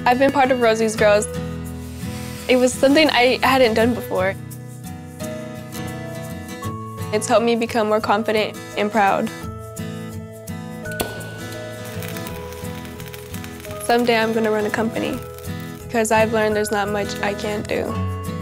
I've been part of Rosie's Girls. It was something I hadn't done before. It's helped me become more confident and proud. Someday I'm going to run a company because I've learned there's not much I can't do.